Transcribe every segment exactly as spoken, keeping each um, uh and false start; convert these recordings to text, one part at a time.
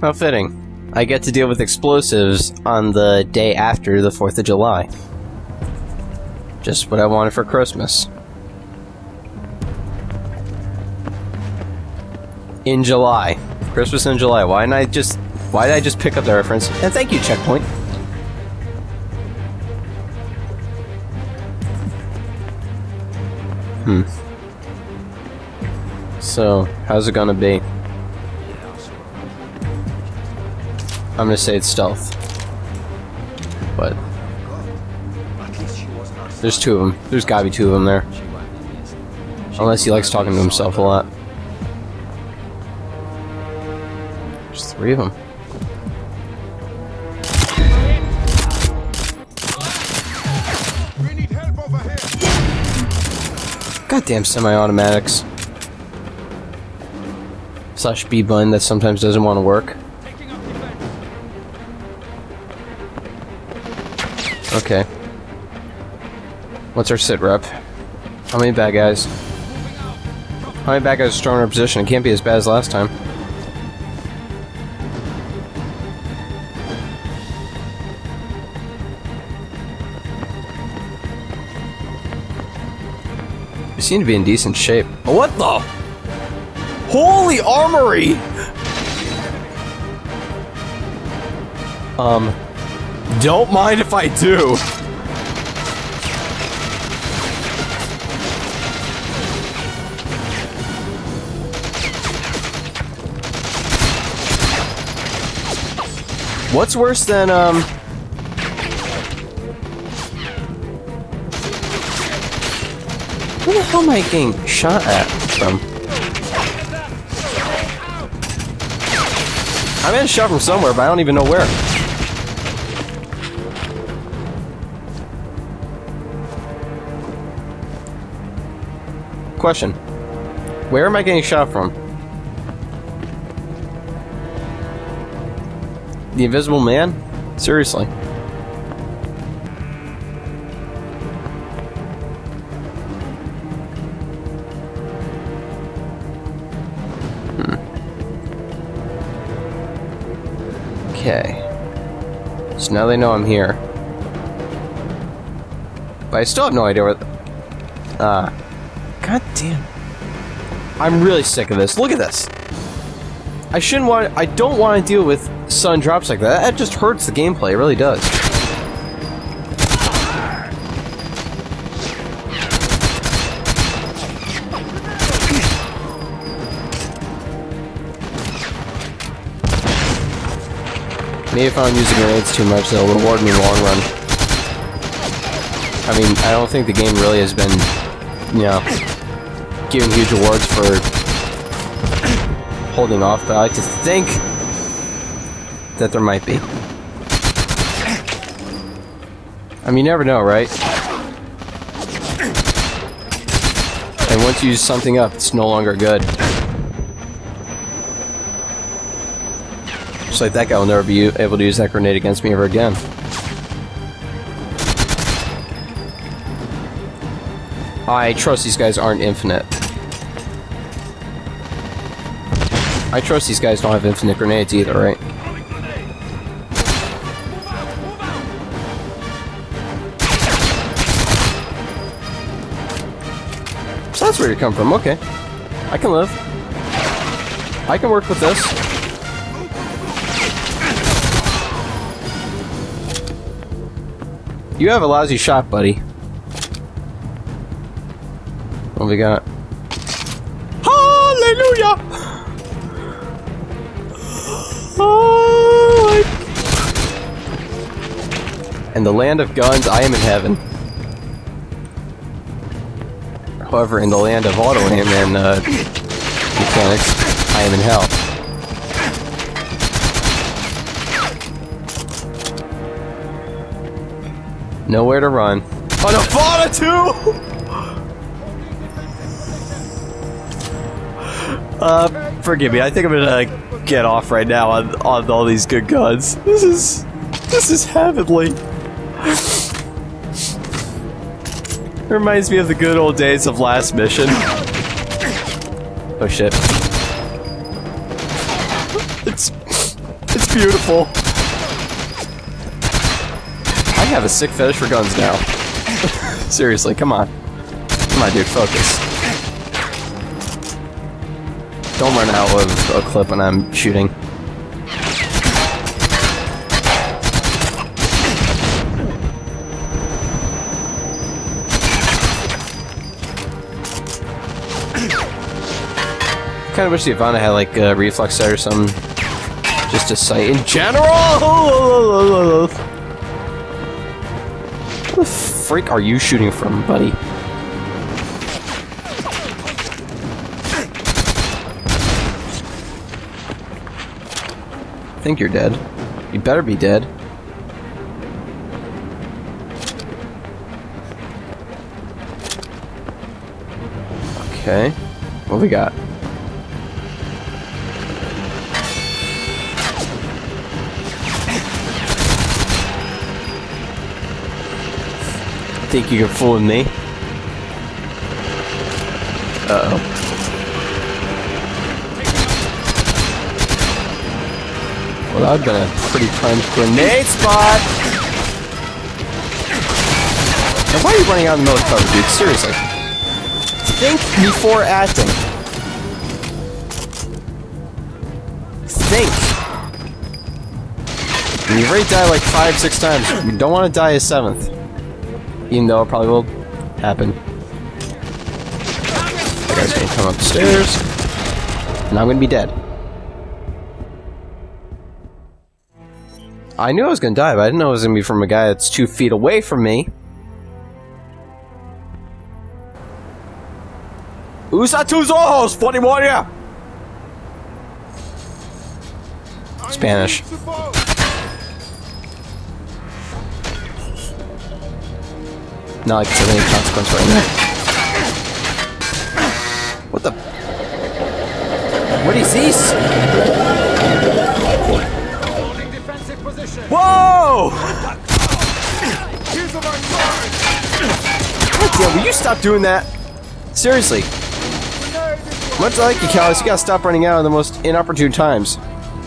How fitting. I get to deal with explosives on the day after the fourth of July. Just what I wanted for Christmas. In July. Christmas in July. Why didn't I just... Why did I just pick up the reference? And thank you, Checkpoint. Hmm. So, how's it gonna be? I'm gonna say it's stealth. But... There's two of them. There's gotta be two of them there. Unless he likes talking to himself a lot. There's three of them. Goddamn semi-automatics. Slash B button that sometimes doesn't want to work. Okay. What's our sit rep? How many bad guys? How many bad guys are strong in our position? It can't be as bad as last time. You seem to be in decent shape. Oh, what the? Holy armory! Um, don't mind if I do. What's worse than, um... where the hell am I getting shot at from? I'm getting shot from somewhere, but I don't even know where. Question. Where am I getting shot from? The Invisible Man? Seriously. Hmm. Okay. So now they know I'm here. But I still have no idea where... Ah. Uh, God damn. I'm really sick of this. Look at this. I shouldn't want... I don't want to deal with sun drops like that. That just hurts the gameplay. It really does. Maybe if I'm using grenades too much, they'll reward me in the long run. I mean, I don't think the game really has been, you know, giving huge awards for holding off, but I like to think that there might be. I mean, you never know, right? And once you use something up, it's no longer good. Just like that guy will never be able to use that grenade against me ever again. I trust these guys aren't infinite. I trust these guys don't have infinite grenades either, right? So that's where you come from, okay. I can live. I can work with this. You have a lousy shot, buddy. What have we got? Hallelujah! Oh, in the land of guns, I am in heaven. However, in the land of auto aim and uh, mechanics, I am in hell. Nowhere to run. Oh no, Fauna too! uh, forgive me, I think I'm gonna get off right now on, on all these good guns. This is... This is heavenly. It reminds me of the good old days of last mission. Oh shit. It's... beautiful. I have a sick fetish for guns now. Seriously, come on. Come on, dude, focus. Don't run out of a clip when I'm shooting. I kind of wish the Ivana had like a reflex sight or something. Just a sight in general! Where the freak are you shooting from, buddy? I think you're dead. You better be dead. Okay. What we got? Think you can fool me? Uh-oh. Well, that would've been a pretty prime grenade spot! Now, why are you running out in the middle of cover, dude? Seriously. Think before acting. Think. And you've already died like five, six times. You don't want to die a seventh. Even though it probably will happen. That guy's gonna come upstairs. And I'm gonna be dead. I knew I was gonna die, but I didn't know it was gonna be from a guy that's two feet away from me. Usa tus ojos, forty-one! Spanish. Not like it's of any consequence right now. What the? What is this? Whoa! God damn, will you stop doing that? Seriously. Much like you, Callus, you gotta stop running out at the most inopportune times.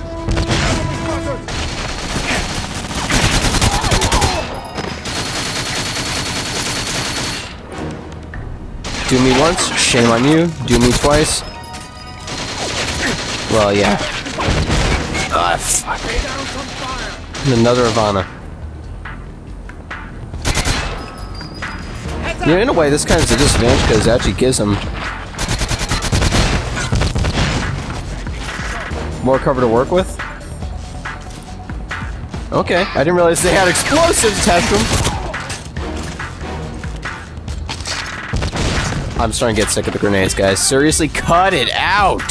Do me once, shame on you. Do me twice. Well, yeah. Ah, fuck. And another Ivana. You know, in a way, this kind of is a disadvantage because it actually gives them more cover to work with. Okay, I didn't realize they had explosives attached to them. I'm starting to get sick of the grenades, guys. Seriously, cut it out!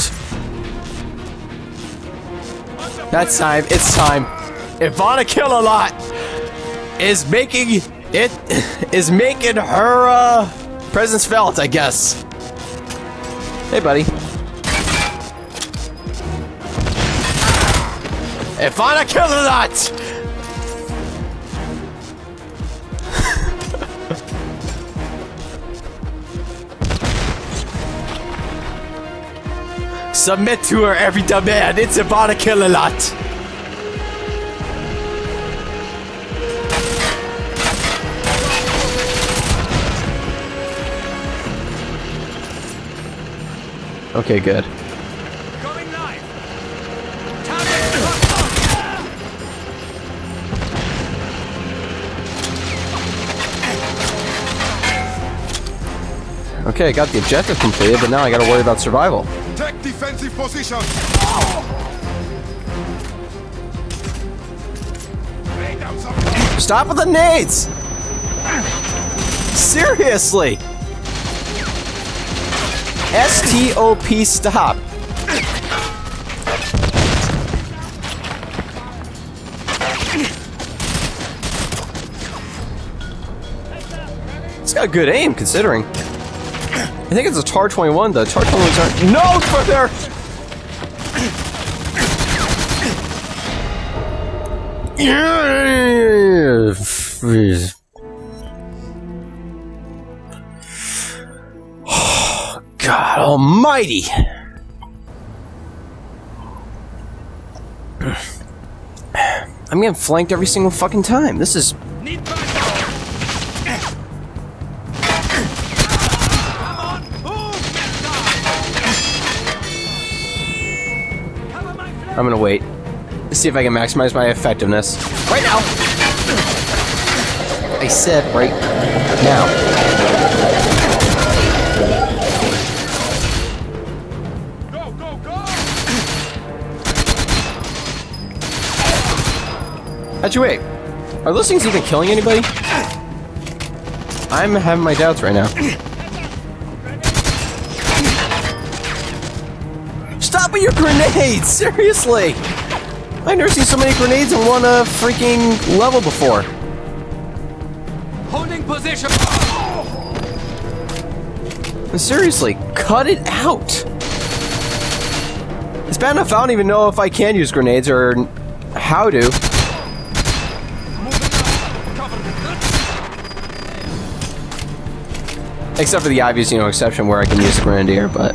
That's time. It's time. Ivana Kill-A-Lot is making it is making her uh, presence felt, I guess. Hey, buddy. Ivana Kill-A-Lot! Submit to her every demand. It's Ivana Kill-A-Lot. Okay, good. Going live. Okay, I got the objective completed, but now I gotta worry about survival. Take defensive position. Stop with the nades! Seriously! S T O P stop! It's got good aim, considering. I think it's a Tar twenty-one, though. Tar twenty-ones aren't known for their... Oh, God almighty! I'm getting flanked every single fucking time. This is... Need backup. Come on, move. Cover my flank. I'm gonna wait. See if I can maximize my effectiveness. Right now! I said right now. Go, go, go. How'd you wait? Are those things even killing anybody? I'm having my doubts right now. Stop with your grenades! Seriously! I've never seen so many grenades in one uh, freaking level before. Holding position. Seriously, cut it out! It's bad enough I don't even know if I can use grenades or how to. Except for the obvious, you know, exception where I can use the grenadier, but...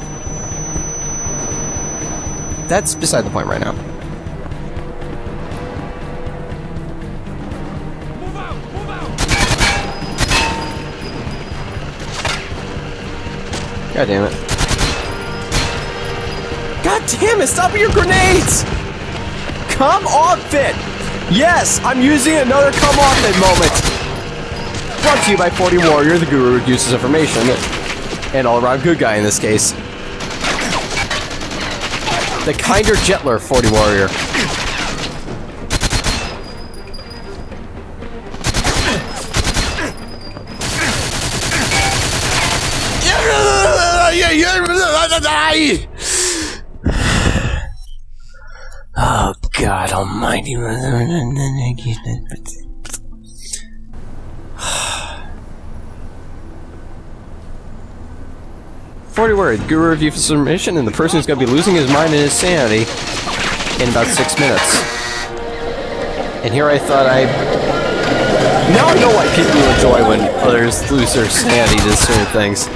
that's beside the point right now. Move out, move out. God damn it. God damn it, stop with your grenades! Come off it! Yes, I'm using another come off it moment! Brought to you by forty Warrior, the guru who uses information, and all-around good guy in this case. The kinder, gentler forty Warrior. Oh, God almighty. forty word, guru review for submission, and the person who's going to be losing his mind and his sanity in about six minutes. And here I thought I... now I know why people enjoy when others lose their sanity to certain things.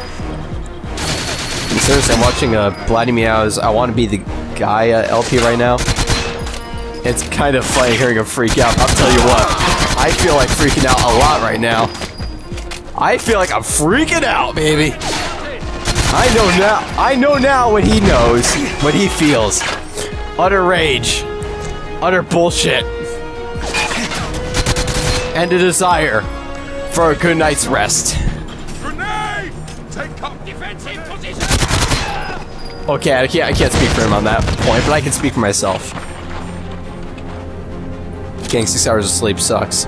And seriously, I'm watching uh, Bloody Meow's I Want to Be the Guy uh, L P right now. It's kind of funny hearing him freak out. I'll tell you what, I feel like freaking out a lot right now. I feel like I'm freaking out, baby. I know now. I know now what he knows, what he feels. Utter rage, utter bullshit, and a desire for a good night's rest. Grenade! Take up defensive position. Okay, I can't. I can't speak for him on that point, but I can speak for myself. Getting six hours of sleep sucks.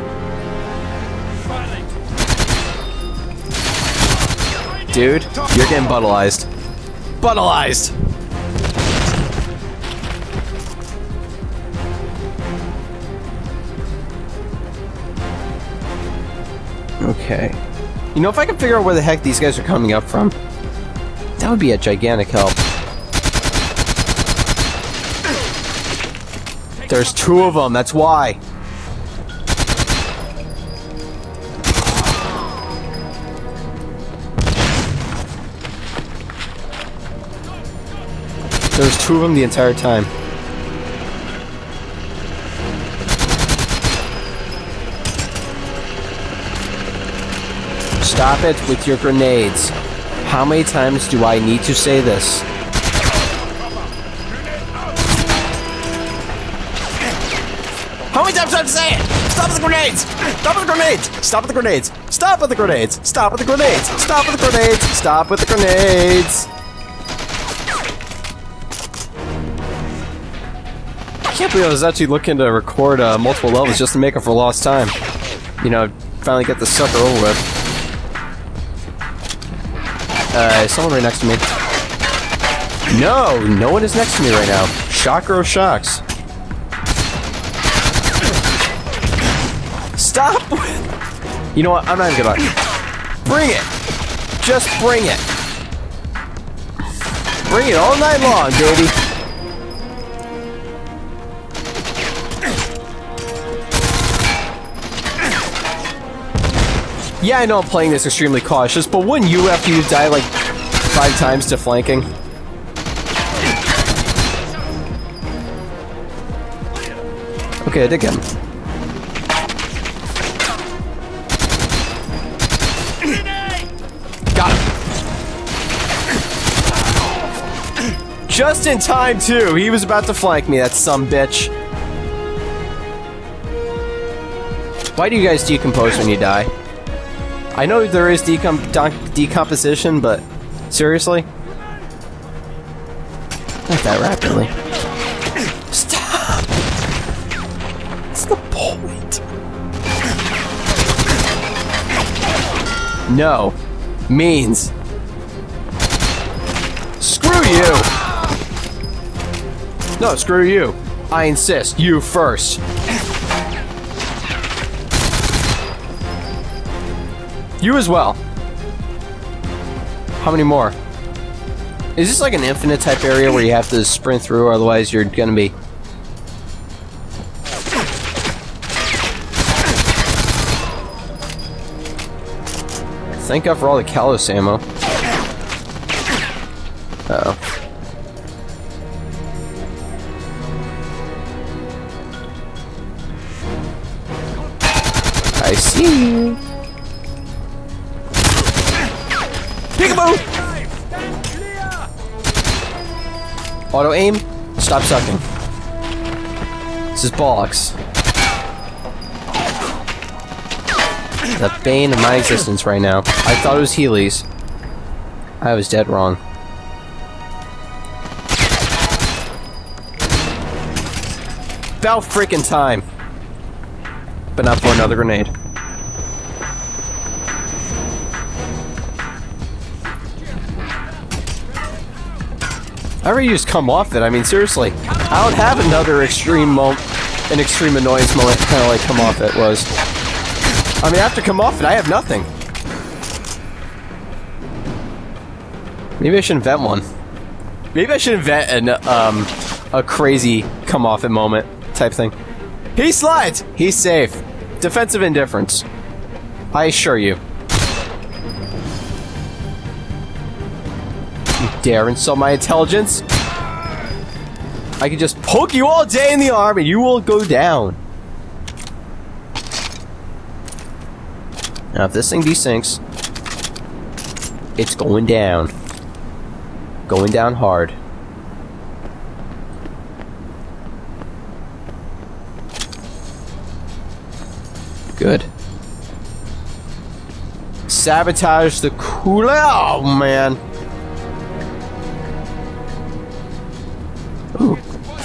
Dude, you're getting buttalized. Buttalized! Okay. You know, if I can figure out where the heck these guys are coming up from, that would be a gigantic help. There's two of them, that's why. There was two of them the entire time. Stop it with your grenades. How many times do I need to say this? How many times do I have to say it? Stop with the grenades! Stop with the grenades! Stop with the grenades! Stop with the grenades! Stop with the grenades! Stop with the grenades! Stop with the grenades! I can't believe I was actually looking to record uh, multiple levels just to make up for lost time. You know, finally get the sucker over with. Uh, is someone right next to me? No! No one is next to me right now. Shocker of shocks. Stop! You know what? I'm not even gonna... Bring it! Just bring it! Bring it all night long, baby! Yeah, I know I'm playing this extremely cautious, but wouldn't you after you die like five times to flanking? Okay, I did get him. Got him. Just in time, too. He was about to flank me, that sumbitch. Why do you guys decompose when you die? I know there is decom decomposition, but seriously? Not that rapidly. Stop! What's the point? No. Means. Screw you! No, screw you. I insist. You first. You as well. How many more? Is this like an infinite type area where you have to sprint through, otherwise you're gonna be... Thank God for all the Kalos ammo. Uh-oh. I see you. Peekaboo! Auto aim. Stop sucking. This is bollocks. The bane of my existence right now. I thought it was Heelys. I was dead wrong. About freaking time. But not for another grenade. I already just come off it. I mean, seriously, I don't have another extreme moment, an extreme annoyance moment to kind of like come off it was. I mean, after come off it, I have nothing. Maybe I should invent one. Maybe I should invent an um a crazy come off it moment type thing. He slides. He's safe. Defensive indifference. I assure you. You dare insult my intelligence? I can just poke you all day in the arm and you will go down. Now if this thing desyncs, it's going down. Going down hard. Good. Sabotage the cooler. Oh man. Ooh.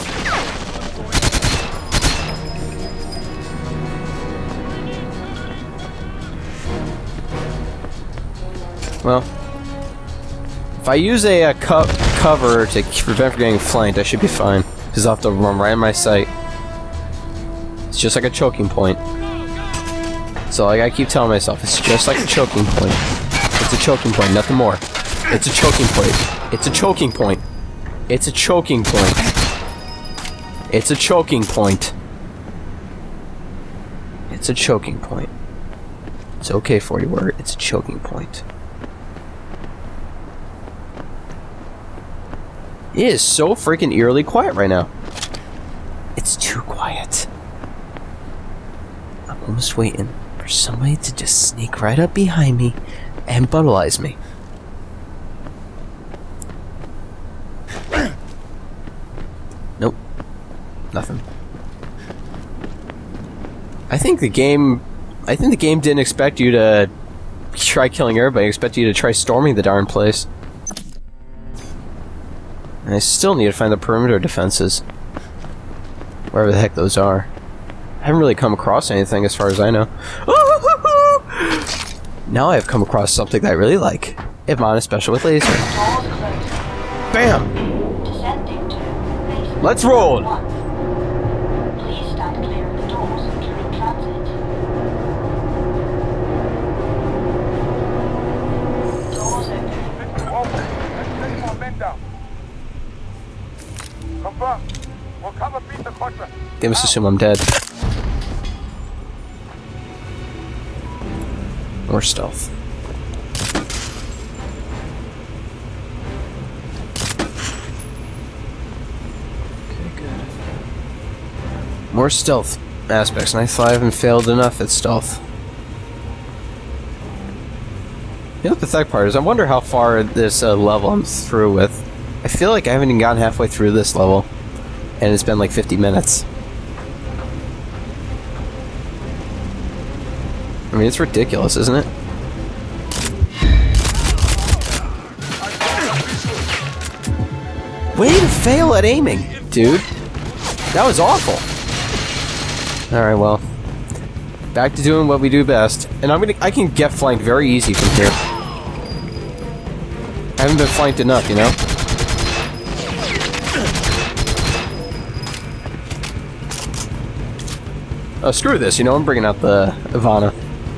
Well, if I use a, a co cover to prevent from getting flanked, I should be fine. Because I'll have to run right in my sight. It's just like a choking point. So like I keep telling myself, it's just like a choking point. It's a choking point, nothing more. It's a choking point. It's a choking point. It's a choking point. It's a choking point. It's a choking point. It's okay, forty word. It's a choking point. It is so freaking eerily quiet right now. It's too quiet. I'm almost waiting for somebody to just sneak right up behind me and brutalize me. Nope. Nothing. I think the game... I think the game didn't expect you to try killing everybody. It expected you to try storming the darn place. And I still need to find the perimeter defenses. Wherever the heck those are. I haven't really come across anything as far as I know. Now I have come across something that I really like. Ivana special with laser. Bam! Let's roll! Please stand clear of the doors during transit. Doors open. Take more men down. Confirm. We'll cover beat the contract. They must assume I'm dead. Or stealth. Okay, good. More stealth aspects, and I thought I haven't failed enough at stealth. You know what the pathetic part is? I wonder how far this uh, level I'm through with. I feel like I haven't even gotten halfway through this level, and it's been like fifty minutes. I mean, it's ridiculous, isn't it? Way to fail at aiming, dude. That was awful. Alright, well. Back to doing what we do best. And I'm gonna I can get flanked very easy from here. I haven't been flanked enough, you know? Oh, screw this, you know, I'm bringing out the Ivana.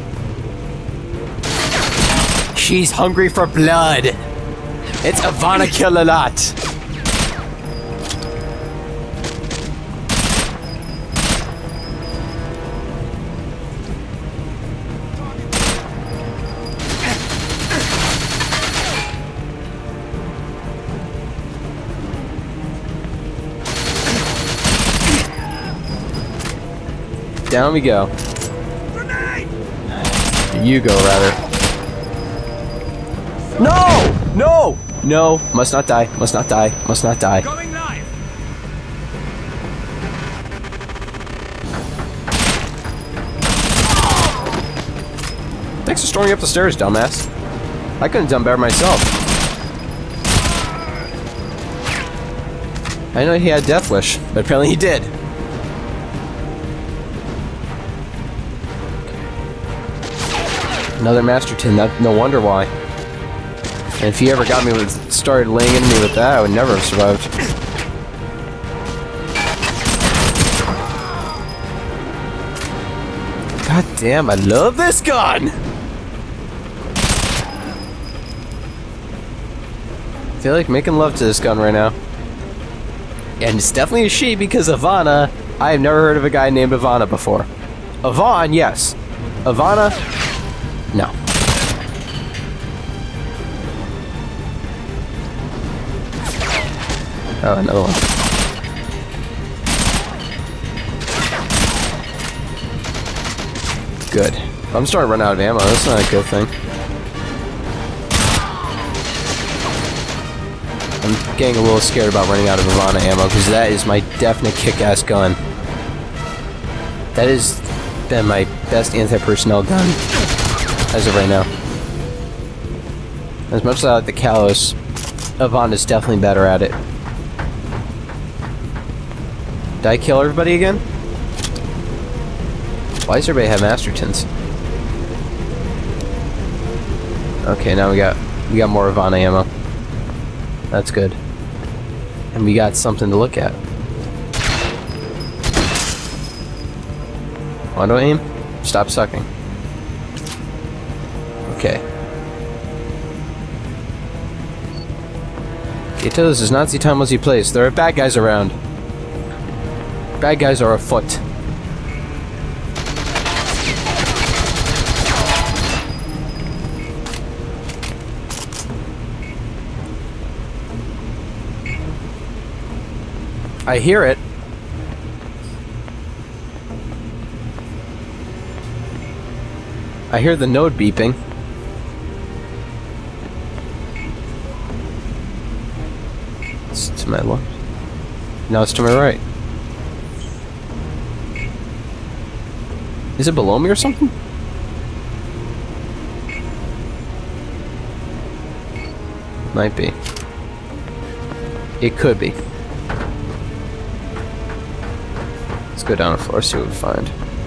She's hungry for blood. It's Ivana Kill-A-Lot. Down we go. You go, rather. No! No! No! Must not die. Must not die. Must not die. Going live. Thanks for storming up the stairs, dumbass. I couldn't have done better myself. I know he had Death Wish, but apparently he did. Another Master Tin, that, no wonder why. And if he ever got me with, started laying into me with that, I would never have survived. God damn, I love this gun! I feel like making love to this gun right now. And it's definitely a she because Ivana, I have never heard of a guy named Ivana before. Yvonne, yes. Ivana, no. Oh, another one. Good. I'm starting to run out of ammo. That's not a good thing. I'm getting a little scared about running out of Ivana ammo because that is my definite kick-ass gun. That has been my best anti-personnel gun as of right now. As much as I like the Kalos, Ivana is definitely better at it. Did I kill everybody again? Why does everybody have Master Tins? Okay, now we got we got more Ivana ammo. That's good. And we got something to look at. Want to aim? Stop sucking. Okay. Gatos is not the time was he plays. There are bad guys around. Bad guys are afoot. I hear it. I hear the node beeping. It's to my left. No, it's to my right. Is it below me or something? Might be. It could be. Let's go down the floor, see what we find.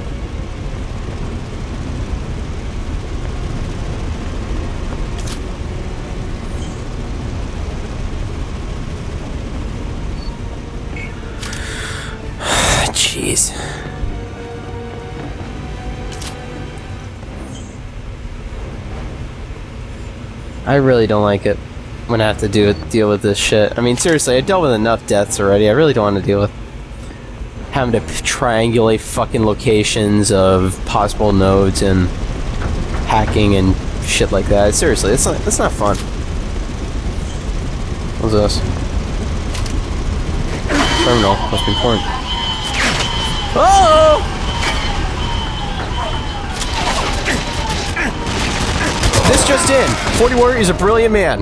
Jeez. I really don't like it when I have to do it, deal with this shit. I mean, seriously, I dealt with enough deaths already. I really don't want to deal with having to triangulate fucking locations of possible nodes and hacking and shit like that. Seriously, it's not, it's not fun. What's this? Terminal. Must be important. Oh! This just in. forty Warrior is a brilliant man.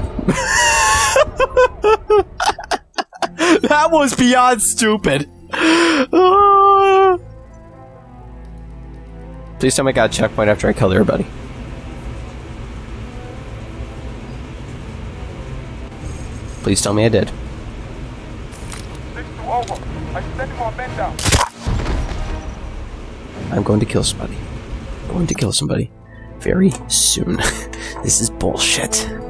That was beyond stupid. Uh... Please tell me I got a checkpoint after I killed everybody. Please tell me I did. I'm going to kill somebody. I'm going to kill somebody very soon. This is bullshit.